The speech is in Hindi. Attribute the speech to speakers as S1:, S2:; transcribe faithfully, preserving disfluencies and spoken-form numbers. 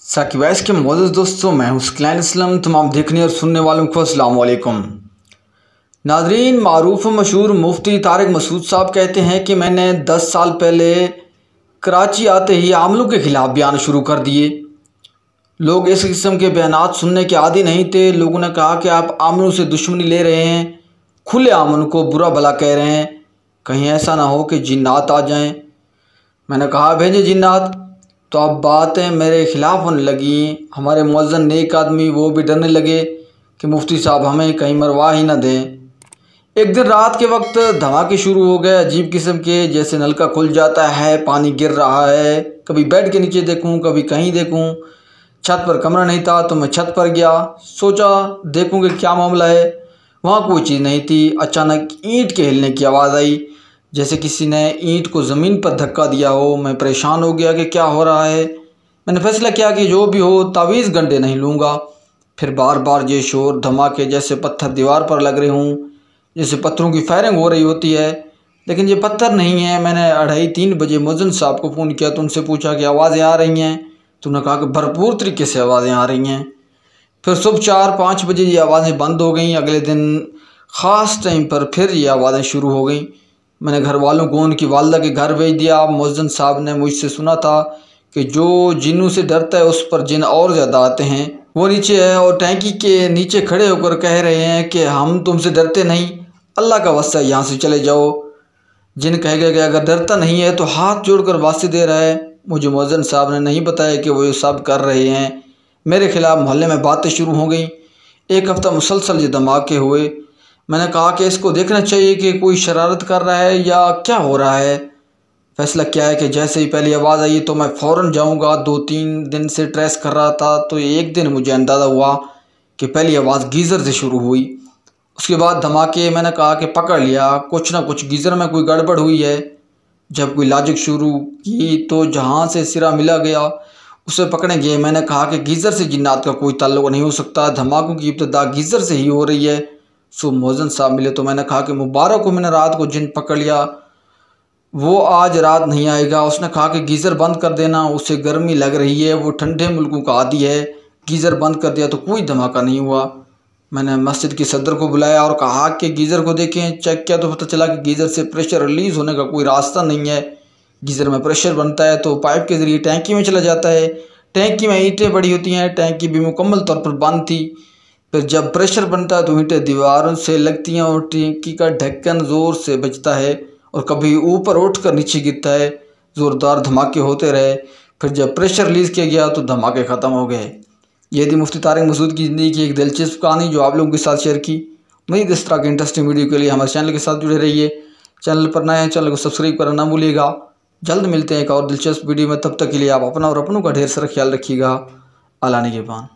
S1: साकिब वैस के मोअज़्ज़ज़ दोस्तों, मैं हूं सकलैन इस्लाम। तमाम देखने और सुनने वालों को अस्सलाम वालेकुम। नाज़रीन, मारूफ मशहूर मुफ्ती तारिक मसूद साहब कहते हैं कि मैंने दस साल पहले कराची आते ही आमलों के ख़िलाफ़ बयान शुरू कर दिए। लोग इस किस्म के बयानात सुनने के आदी नहीं थे। लोगों ने कहा कि आप आमलों से दुश्मनी ले रहे हैं, खुले आम उनको बुरा भला कह रहे हैं, कहीं ऐसा ना हो कि जिन्नात आ जाएं। मैंने कहा भेजे जिन्नात, तो अब बातें मेरे ख़िलाफ़ होने लगी। हमारे मुअज़्ज़न नेक आदमी वो भी डरने लगे कि मुफ्ती साहब हमें कहीं मरवा ही ना दें। एक दिन रात के वक्त धमाके शुरू हो गए अजीब किस्म के, जैसे नलका खुल जाता है, पानी गिर रहा है। कभी बेड के नीचे देखूं, कभी कहीं देखूं। छत पर कमरा नहीं था तो मैं छत पर गया, सोचा देखूं कि क्या मामला है। वहाँ कोई चीज़ नहीं थी। अचानक ईंट के हिलने की आवाज़ आई, जैसे किसी ने ईंट को ज़मीन पर धक्का दिया हो। मैं परेशान हो गया कि क्या हो रहा है। मैंने फैसला किया कि जो भी हो तावीज़ गंडे नहीं लूँगा। फिर बार बार ये शोर धमाके, जैसे पत्थर दीवार पर लग रहे हों, जैसे पत्थरों की फायरिंग हो रही होती है, लेकिन ये पत्थर नहीं है। मैंने अढ़ाई तीन बजे मुअज़्ज़िन साहब को फ़ोन किया तो उनसे पूछा कि आवाज़ें आ रही हैं, तो उन्होंने कहा कि भरपूर तरीके से आवाज़ें आ रही हैं। फिर सुबह चार पाँच बजे ये आवाज़ें बंद हो गईं। अगले दिन ख़ास टाइम पर फिर ये आवाज़ें शुरू हो गईं। मैंने घर वालों को उनकी वालदा के घर भेज दिया। मुअज़्ज़िन साहब ने मुझसे सुना था कि जो जिन्नों से डरता है उस पर जिन और ज़्यादा आते हैं। वो नीचे है और टैंकी के नीचे खड़े होकर कह रहे हैं कि हम तुमसे डरते नहीं, अल्लाह का वस्ता यहाँ से चले जाओ। जिन कह गए कि अगर डरता नहीं है तो हाथ जोड़कर वास्ते दे रहा है। मुझे मुअज़्ज़िन साहब ने नहीं बताया कि वो ये सब कर रहे हैं। मेरे ख़िलाफ़ मोहल्ले में बातें शुरू हो गई। एक हफ़्ता मुसलसल ये धमाके हुए। मैंने कहा कि इसको देखना चाहिए कि कोई शरारत कर रहा है या क्या हो रहा है। फैसला किया है कि जैसे ही पहली आवाज़ आई तो मैं फ़ौरन जाऊंगा। दो तीन दिन से ट्रेस कर रहा था तो एक दिन मुझे अंदाज़ा हुआ कि पहली आवाज़ गीज़र से शुरू हुई। उसके बाद धमाके। मैंने कहा कि पकड़ लिया, कुछ ना कुछ गीज़र में कोई गड़बड़ हुई है। जब कोई लॉजिक शुरू की तो जहाँ से सिरा मिला गया उसे पकड़े गए। मैंने कहा कि गीज़र से जिन्नात का कोई ताल्लुक़ नहीं हो सकता, धमाकों की इब्तिदा गीज़र से ही हो रही है। सो मुअज़्ज़िन साहब मिले तो मैंने कहा कि मुबारक हो, मैंने रात को जिन पकड़ लिया, वो आज रात नहीं आएगा। उसने कहा कि गीज़र बंद कर देना, उसे गर्मी लग रही है, वो ठंडे मुल्कों का आदी है। गीज़र बंद कर दिया तो कोई धमाका नहीं हुआ। मैंने मस्जिद के सदर को बुलाया और कहा कि गीज़र को देखें। चेक किया तो पता चला कि गीज़र से प्रेशर रिलीज़ होने का कोई रास्ता नहीं है। गीज़र में प्रेशर बनता है तो पाइप के ज़रिए टैंकी में चला जाता है। टैंकी में ईंटें पड़ी होती हैं, टैंकी भी मुकम्मल तौर पर बंद थी। फिर जब प्रेशर बनता है तो ईंटें दीवारों से लगती हैं और टैंकी का ढक्कन ज़ोर से बजता है और कभी ऊपर उठकर नीचे गिरता है। ज़ोरदार धमाके होते रहे। फिर जब प्रेशर रिलीज़ किया गया तो धमाके ख़त्म हो गए। ये थी मुफ्ती तारिक मसूद की ज़िंदगी की एक दिलचस्प कहानी जो आप लोगों के साथ शेयर की। मज़ीद इस तरह के इंटरेस्टिंग वीडियो के लिए हमारे चैनल के साथ जुड़े रहिए। चैनल पर नए हैं, चैनल को सब्सक्राइब करना ना भूलिएगा। जल्द मिलते हैं एक और दिलचस्प वीडियो में। तब तक के लिए आप अपना और अपनों का ढेर सारा ख्याल रखिएगा। अल्लाह निगहबान।